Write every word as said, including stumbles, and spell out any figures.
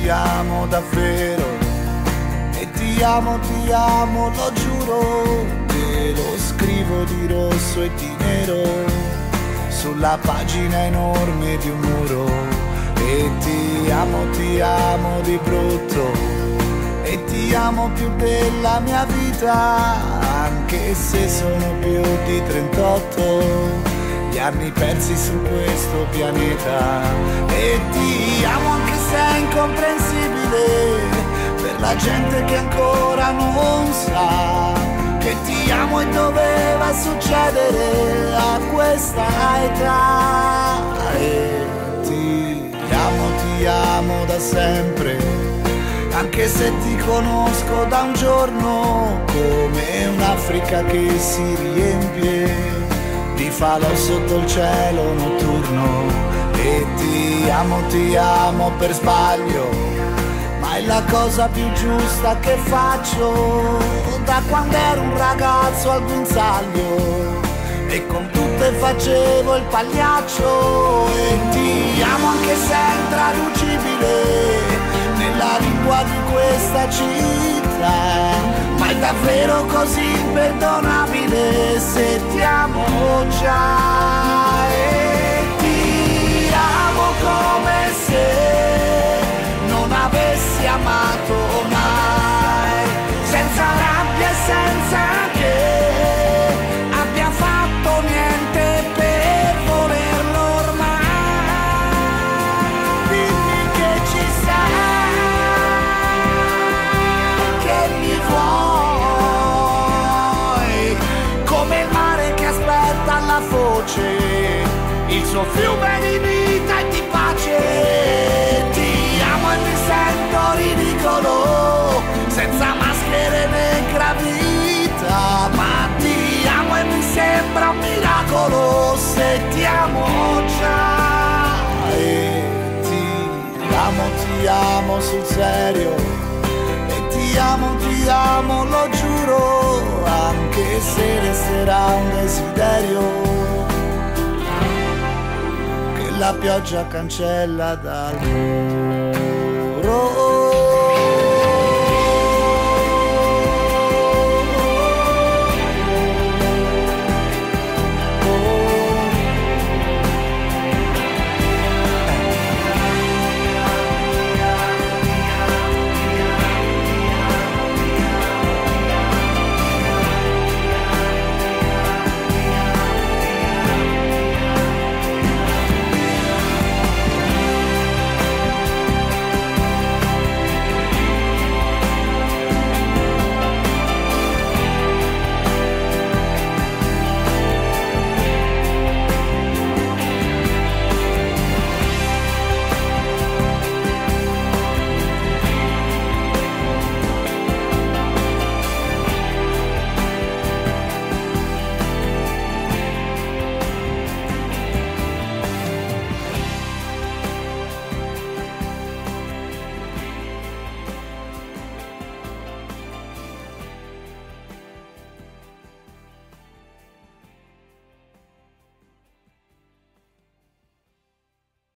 ti amo davvero, e ti amo, ti amo, lo giuro, te lo scrivo di rosso e di nero sulla pagina enorme di un muro. E ti amo, ti amo di brutto, e ti amo più della mia vita, anche se sono più di trentotto gli anni persi su questo pianeta. E ti amo anche se è incomprensibile per la gente che ancora non sa che ti amo e doveva succedere a questa età. E ti amo, ti amo da sempre, anche se ti conosco da un giorno, come un'Africa che si riempie di falò sotto il cielo notturno. E ti amo, ti amo per sbaglio, ma è la cosa più giusta che faccio da quando ero un ragazzo al guinzaglio e con tutte facevo il pagliaccio. E ti amo anche se è intraducibile nella lingua di questa città, ma è davvero così imperdonabile se ti amo già. E ti amo come se non avessi amato mai, senza rabbia e senza che abbia fatto niente per volerlo ormai. Dimmi che ci sei, che mi vuoi, come il mare che aspetta alla foce il suo fiume di vita e di pace. Ti amo e mi sento ridicolo, senza maschere né gravità, ma ti amo e mi sembra un miracolo se ti amo già. E ti amo, ti amo sul serio, e ti amo, ti amo, lo giuro, anche se resterà un desiderio la pioggia cancella dal muro.